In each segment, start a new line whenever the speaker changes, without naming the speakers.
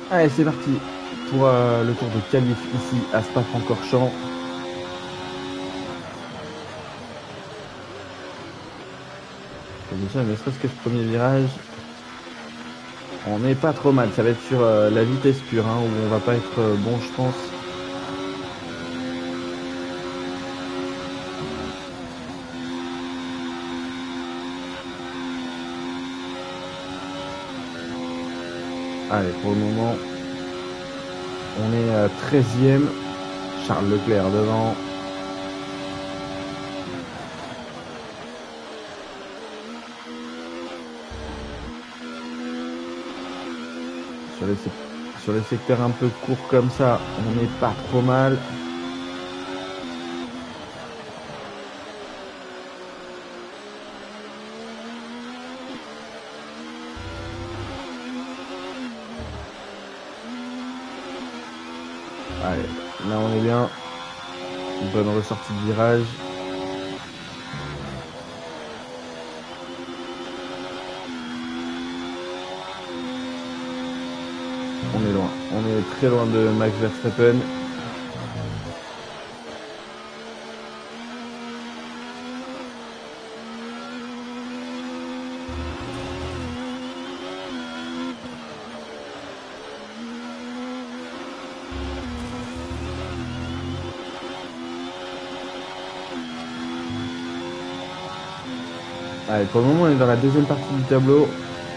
Allez, c'est parti pour le tour de qualif ici à Spa-Francorchamps. Déjà, ne serait-ce que ce premier virage, on n'est pas trop mal. Ça va être sur la vitesse pure, hein, où on va pas être bon, je pense. Allez, pour le moment, on est 13e. Charles Leclerc devant. Sur les secteurs un peu courts comme ça, on n'est pas trop mal. Allez, là on est bien. Une bonne ressortie de virage. On est loin. On est très loin de Max Verstappen. Allez, pour le moment, on est dans la deuxième partie du tableau.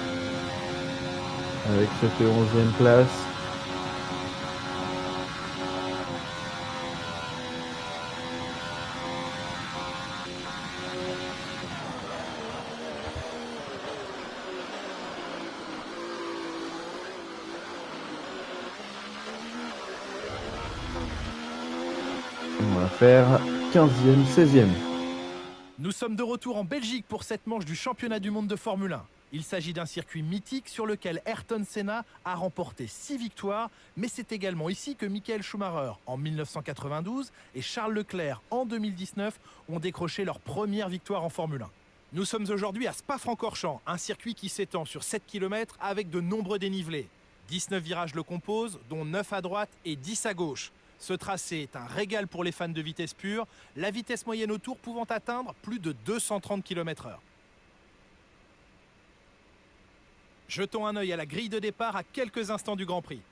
Avec cette 11e place. On va faire 15e, 16e.
Nous sommes de retour en Belgique pour cette manche du championnat du monde de Formule 1. Il s'agit d'un circuit mythique sur lequel Ayrton Senna a remporté 6 victoires, mais c'est également ici que Michael Schumacher en 1992 et Charles Leclerc en 2019 ont décroché leur première victoire en Formule 1. Nous sommes aujourd'hui à Spa-Francorchamps, un circuit qui s'étend sur 7 km avec de nombreux dénivelés. 19 virages le composent, dont 9 à droite et 10 à gauche. Ce tracé est un régal pour les fans de vitesse pure, la vitesse moyenne au tour pouvant atteindre plus de 230 km/h. Jetons un œil à la grille de départ à quelques instants du Grand Prix.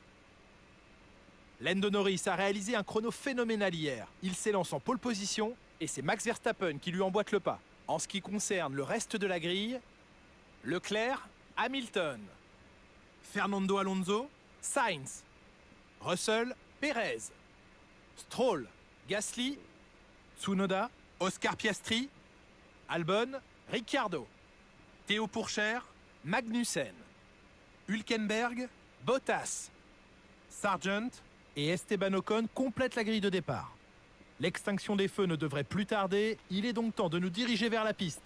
Lando Norris a réalisé un chrono phénoménal hier. Il s'élance en pole position et c'est Max Verstappen qui lui emboîte le pas. En ce qui concerne le reste de la grille, Leclerc, Hamilton, Fernando Alonso, Sainz, Russell, Perez, Stroll, Gasly, Tsunoda, Oscar Piastri, Albon, Ricciardo, Théo Pourchaire, Magnussen, Hülkenberg, Bottas, Sargent et Esteban Ocon complètent la grille de départ. L'extinction des feux ne devrait plus tarder, il est donc temps de nous diriger vers la piste.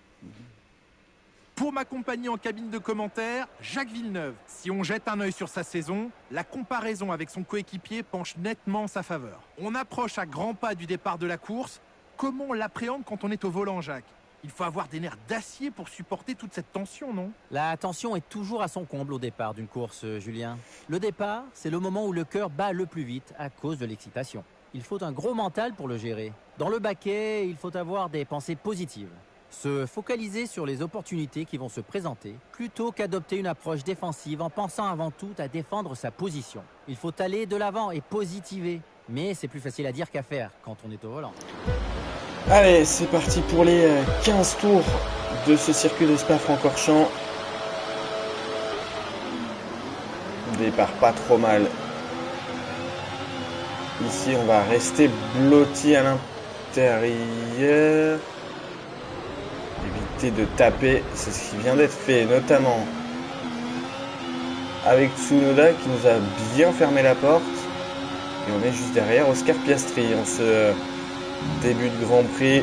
Pour m'accompagner en cabine de commentaires, Jacques Villeneuve. Si on jette un œil sur sa saison, la comparaison avec son coéquipier penche nettement en sa faveur. On approche à grands pas du départ de la course. Comment on l'appréhende quand on est au volant, Jacques? Il faut avoir des nerfs d'acier pour supporter toute cette tension, non?
La tension est toujours à son comble au départ d'une course, Julien. Le départ, c'est le moment où le cœur bat le plus vite à cause de l'excitation. Il faut un gros mental pour le gérer. Dans le baquet, il faut avoir des pensées positives. Se focaliser sur les opportunités qui vont se présenter, plutôt qu'adopter une approche défensive en pensant avant tout à défendre sa position. Il faut aller de l'avant et positiver. Mais c'est plus facile à dire qu'à faire quand on est au volant.
Allez, c'est parti pour les 15 tours de ce circuit de Spa-Francorchamps. Départ pas trop mal. Ici, on va rester blotti à l'intérieur. Éviter de taper, c'est ce qui vient d'être fait, notamment avec Tsunoda qui nous a bien fermé la porte. Et on est juste derrière Oscar Piastri en ce début de Grand Prix.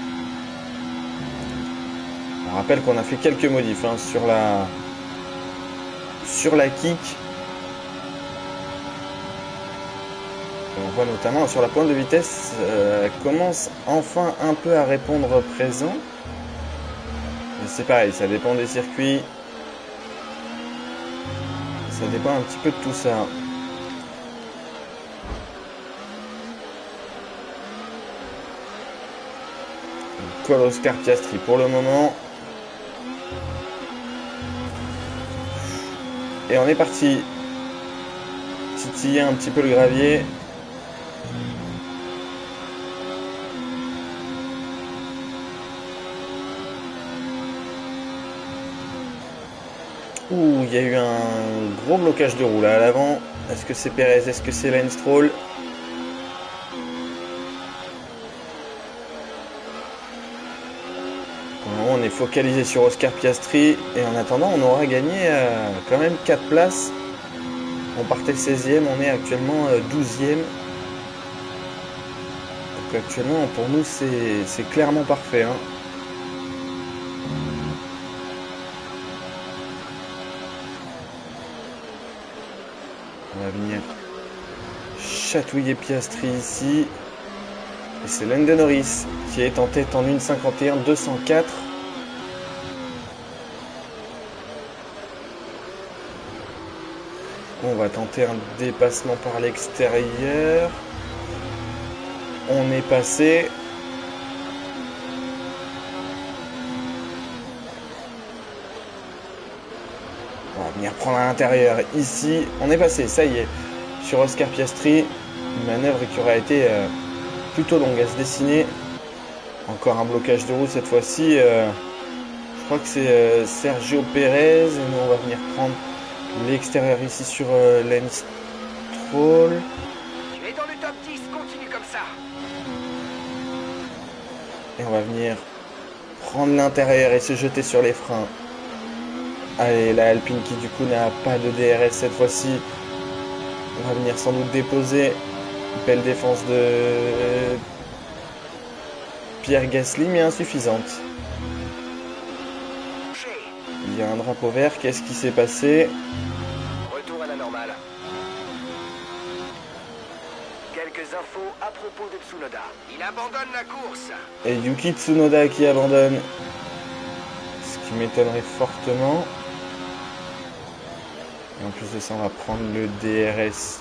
On rappelle qu'on a fait quelques modifs sur la kick. Et on voit notamment sur la pointe de vitesse, commence enfin un peu à répondre présent. Mais c'est pareil, ça dépend des circuits. Ça dépend un petit peu de tout ça. On colle Oscar Piastri pour le moment. Et on est parti. Titiller un petit peu le gravier. Ouh, il y a eu un gros blocage de roue là à l'avant. Est-ce que c'est Perez? Est-ce que c'est Lance Stroll? Pour le moment, on est focalisé sur Oscar Piastri. Et en attendant, on aura gagné quand même 4 places. On partait 16e, on est actuellement 12e. Donc actuellement, pour nous, c'est clairement parfait. Hein. On va venir chatouiller Piastri ici. Et c'est Lando Norris qui est en tête en 1,51,204. On va tenter un dépassement par l'extérieur. On est passé. On va venir prendre à l'intérieur. Ici, on est passé, ça y est. Sur Oscar Piastri. Une manœuvre qui aura été plutôt longue à se dessiner. Encore un blocage de roue cette fois-ci. Je crois que c'est Sergio Perez. Et nous, on va venir prendre l'extérieur ici sur Lance Stroll.
Tu es dans le top 10, continue comme ça.
Et on va venir prendre l'intérieur et se jeter sur les freins. Allez, la Alpine qui du coup n'a pas de DRS cette fois-ci. On va venir sans doute déposer. Belle défense de Pierre Gasly, mais insuffisante. Il y a un drapeau vert, qu'est-ce qui s'est passé?
Retour à la normale. Quelques infos à propos de Tsunoda. Il abandonne la course.
Et Yuki Tsunoda qui abandonne. Ce qui m'étonnerait fortement. Et en plus de ça, on va prendre le DRS.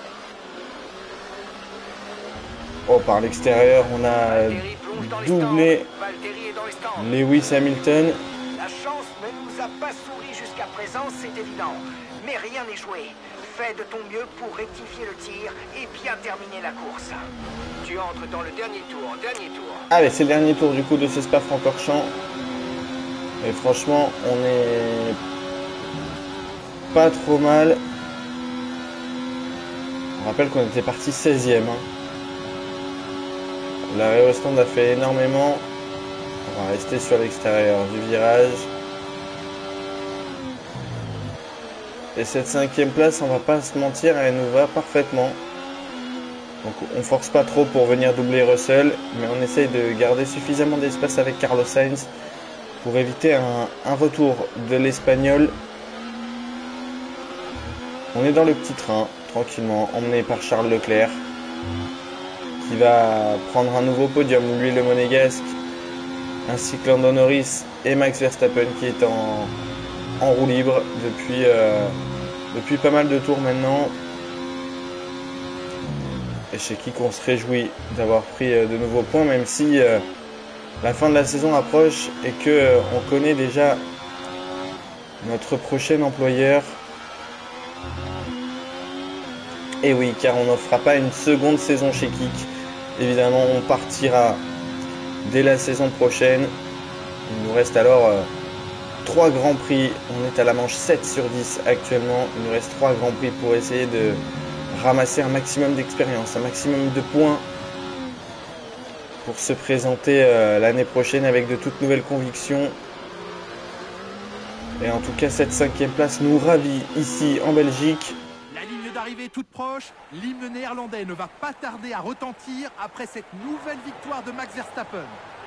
Oh, par l'extérieur, on a doublé Lewis Hamilton.
La chance ne nous a pas souri jusqu'à présent, c'est évident. Mais rien n'est joué. Fais de ton mieux pour rectifier le tir et bien terminer la course. Tu entres dans le dernier tour,
Allez, c'est le dernier tour du coup de ce Spa-Francorchamps. Et franchement, on est pas trop mal. On rappelle qu'on était parti 16e. Hein. L'arrêt au stand a fait énormément. On va rester sur l'extérieur du virage. Et cette 5e place, on va pas se mentir, elle nous va parfaitement. Donc on force pas trop pour venir doubler Russell, mais on essaye de garder suffisamment d'espace avec Carlos Sainz pour éviter un retour de l'Espagnol. On est dans le petit train, tranquillement, emmené par Charles Leclerc, qui va prendre un nouveau podium, lui le monégasque, ainsi que Lando Norris et Max Verstappen qui est en roue libre depuis pas mal de tours maintenant. Et chez qui qu'on se réjouit d'avoir pris de nouveaux points, même si la fin de la saison approche et que on connaît déjà notre prochain employeur. Et oui, car on n'offrira pas une seconde saison chez Kik. Évidemment, on partira dès la saison prochaine. Il nous reste alors 3 grands prix. On est à la manche 7 sur 10 actuellement. Il nous reste 3 grands prix pour essayer de ramasser un maximum d'expérience, un maximum de points pour se présenter l'année prochaine avec de toutes nouvelles convictions. Et en tout cas, cette 5e place nous ravit ici en Belgique.
La ligne d'arrivée toute proche, l'hymne néerlandais ne va pas tarder à retentir après cette nouvelle victoire de Max Verstappen.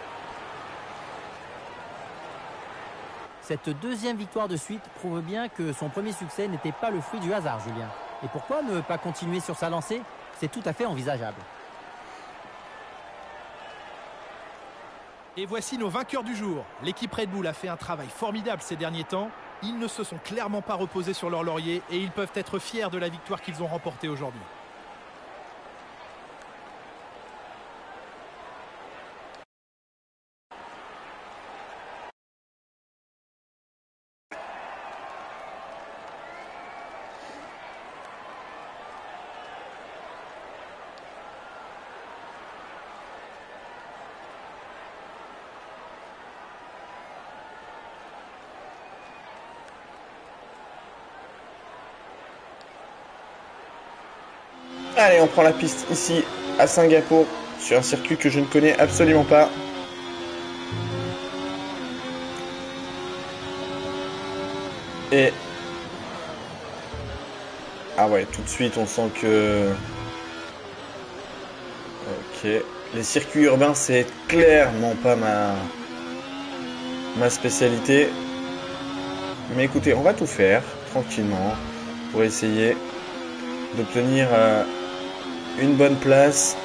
Cette 2e victoire de suite prouve bien que son premier succès n'était pas le fruit du hasard, Julien. Et pourquoi ne pas continuer sur sa lancée? C'est tout à fait envisageable.
Et voici nos vainqueurs du jour. L'équipe Red Bull a fait un travail formidable ces derniers temps. Ils ne se sont clairement pas reposés sur leur laurier et ils peuvent être fiers de la victoire qu'ils ont remportée aujourd'hui.
Allez, on prend la piste ici à Singapour sur un circuit que je ne connais absolument pas. Et ah ouais, tout de suite on sent que ok, les circuits urbains c'est clairement pas ma spécialité. Mais écoutez, on va tout faire tranquillement pour essayer d'obtenir une bonne place.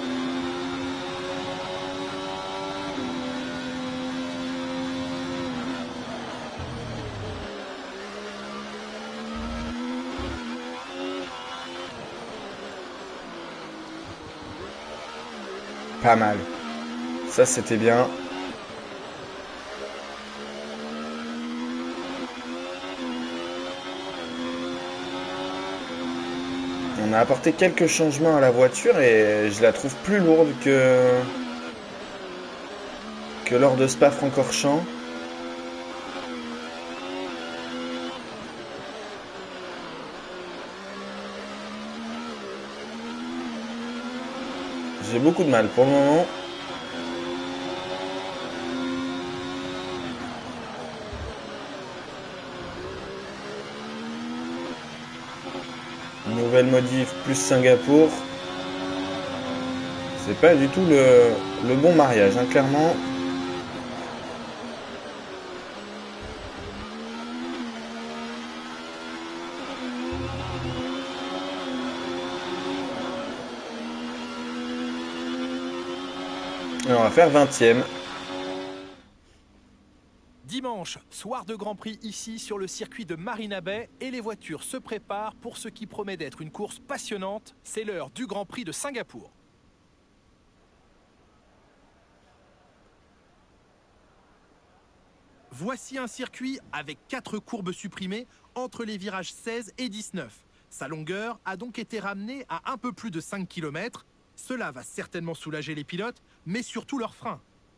Pas mal. Ça c'était bien. On a apporté quelques changements à la voiture et je la trouve plus lourde que lors de Spa-Francorchamps. J'ai beaucoup de mal pour le moment. Nouvelle modif plus Singapour. C'est pas du tout le bon mariage, hein, clairement. Et on va faire 20e.
Dimanche, soir de Grand Prix ici sur le circuit de Marina Bay et les voitures se préparent pour ce qui promet d'être une course passionnante. C'est l'heure du Grand Prix de Singapour. Voici un circuit avec 4 courbes supprimées entre les virages 16 et 19. Sa longueur a donc été ramenée à un peu plus de 5 km. Cela va certainement soulager les pilotes, mais surtout leurs freins.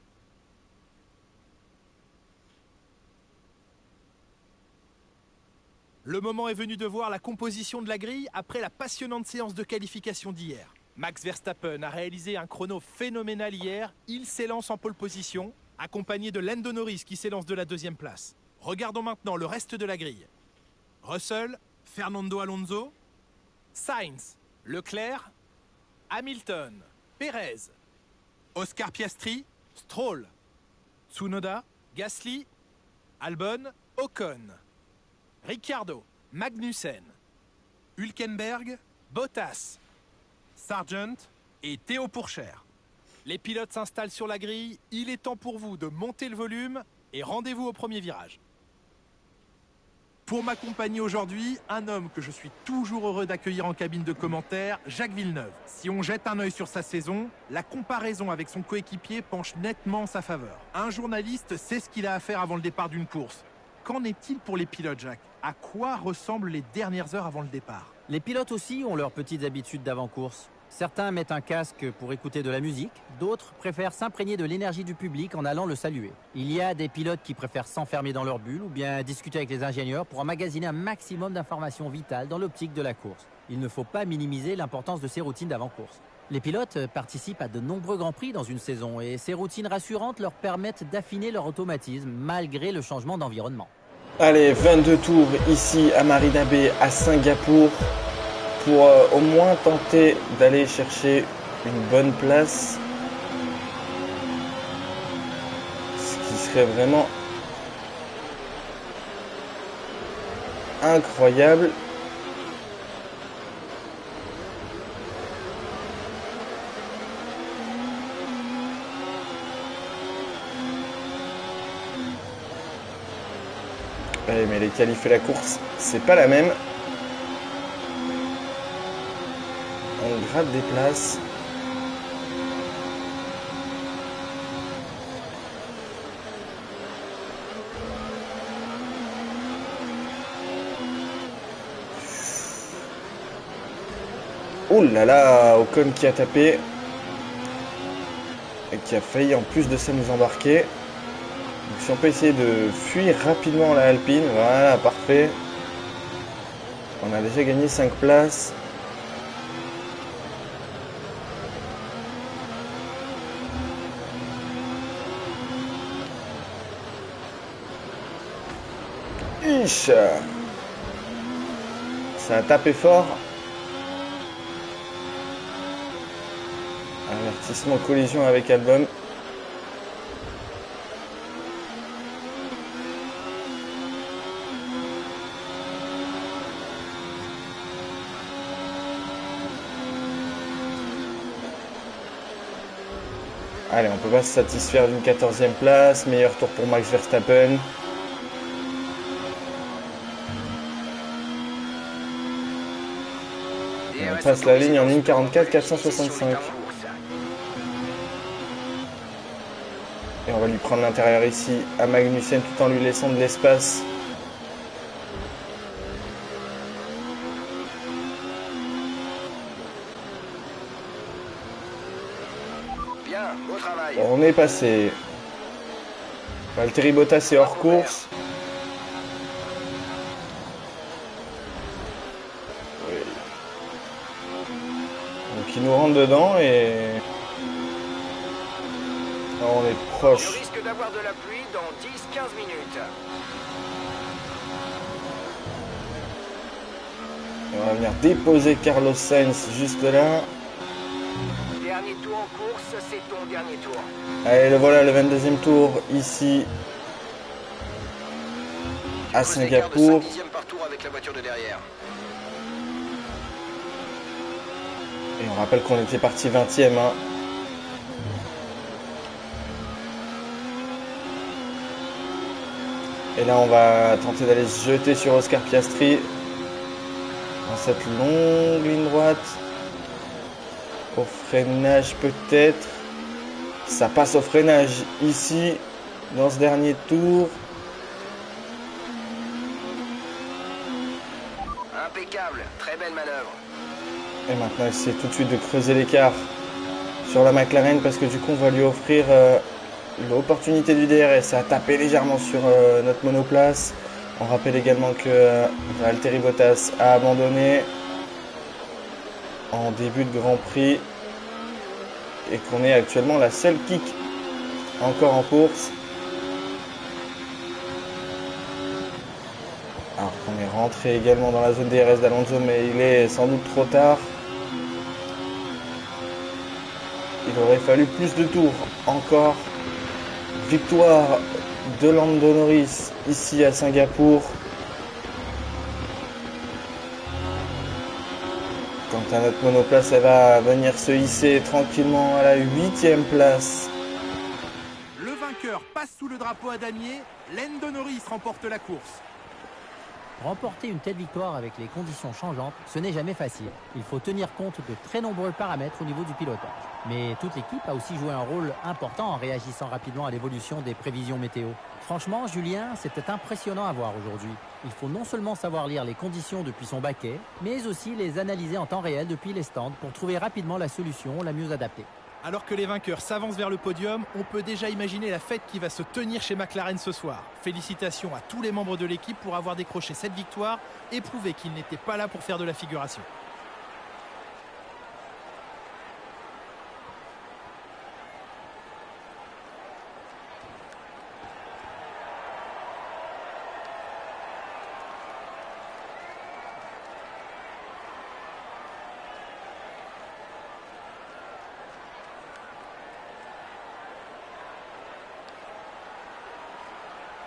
Le moment est venu de voir la composition de la grille après la passionnante séance de qualification d'hier. Max Verstappen a réalisé un chrono phénoménal hier. Il s'élance en pole position, accompagné de Lando Norris qui s'élance de la 2e place. Regardons maintenant le reste de la grille. Russell, Fernando Alonso, Sainz, Leclerc, Hamilton, Perez, Oscar Piastri, Stroll, Tsunoda, Gasly, Albon, Ocon, Ricciardo, Magnussen, Hülkenberg, Bottas, Sargent et Théo Pourchaire. Les pilotes s'installent sur la grille. Il est temps pour vous de monter le volume et rendez-vous au premier virage. Pour m'accompagner aujourd'hui, un homme que je suis toujours heureux d'accueillir en cabine de commentaires, Jacques Villeneuve. Si on jette un œil sur sa saison, la comparaison avec son coéquipier penche nettement en sa faveur. Un journaliste sait ce qu'il a à faire avant le départ d'une course. Qu'en est-il pour les pilotes, Jacques? À quoi ressemblent les dernières heures avant le départ?
Les pilotes aussi ont leurs petites habitudes d'avant-course. Certains mettent un casque pour écouter de la musique, d'autres préfèrent s'imprégner de l'énergie du public en allant le saluer. Il y a des pilotes qui préfèrent s'enfermer dans leur bulle ou bien discuter avec les ingénieurs pour emmagasiner un maximum d'informations vitales dans l'optique de la course. Il ne faut pas minimiser l'importance de ces routines d'avant-course. Les pilotes participent à de nombreux grands prix dans une saison et ces routines rassurantes leur permettent d'affiner leur automatisme malgré le changement d'environnement.
Allez, 22 tours ici à Marina Bay à Singapour pour au moins tenter d'aller chercher une bonne place. Ce qui serait vraiment incroyable. Ouais, mais les qualifs et la course, c'est pas la même. On gratte des places. Oh là là, Ocon qui a tapé. Et qui a failli en plus de ça nous embarquer. Donc si on peut essayer de fuir rapidement la Alpine, voilà, parfait. On a déjà gagné 5 places. Ich. Ça a tapé fort. Avertissement collision avec Albon. Allez, on peut pas se satisfaire d'une 14e place. Meilleur tour pour Max Verstappen. Et on passe la ligne en 1,44 465. Et on va lui prendre l'intérieur ici à Magnussen tout en lui laissant de l'espace.
Bien, beau travail.
On est passé. Valtteri Bottas est hors course. Oui. Donc il nous rentre dedans et... on est
Tu
proche.
risques d'avoir de la pluie dans 10-15 minutes.
On va venir déposer Carlos Sainz juste là.
Dernier tour en course, c'est ton dernier tour.
Allez, le voilà, le 22e tour ici à Singapour.
Par tour avec la voiture de derrière.
Et on rappelle qu'on était parti 20e. Hein. Et là, on va tenter d'aller se jeter sur Oscar Piastri dans cette longue ligne droite. Au freinage peut-être. Ça passe au freinage ici, dans ce dernier tour.
Impeccable, très belle manœuvre.
Et maintenant, essayer tout de suite de creuser l'écart sur la McLaren parce que du coup, on va lui offrir l'opportunité du DRS. Ça a tapé légèrement sur notre monoplace. On rappelle également que Valtteri Bottas a abandonné en début de Grand Prix et qu'on est actuellement la seule kick encore en course. Alors qu'on est rentré également dans la zone DRS d'Alonso, mais il est sans doute trop tard. Il aurait fallu plus de tours encore. Victoire de Lando Norris ici à Singapour. Quant à notre monoplace, elle va venir se hisser tranquillement à la 8e place.
Le vainqueur passe sous le drapeau à damier. Lando Norris remporte la course.
Remporter une telle victoire avec les conditions changeantes, ce n'est jamais facile. Il faut tenir compte de très nombreux paramètres au niveau du pilotage. Mais toute l'équipe a aussi joué un rôle important en réagissant rapidement à l'évolution des prévisions météo. Franchement, Julien, c'était impressionnant à voir aujourd'hui. Il faut non seulement savoir lire les conditions depuis son baquet, mais aussi les analyser en temps réel depuis les stands pour trouver rapidement la solution la mieux adaptée.
Alors que les vainqueurs s'avancent vers le podium, on peut déjà imaginer la fête qui va se tenir chez McLaren ce soir. Félicitations à tous les membres de l'équipe pour avoir décroché cette victoire et prouvé qu'ils n'étaient pas là pour faire de la figuration.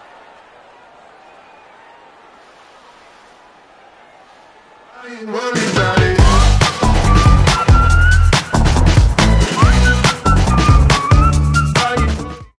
Money.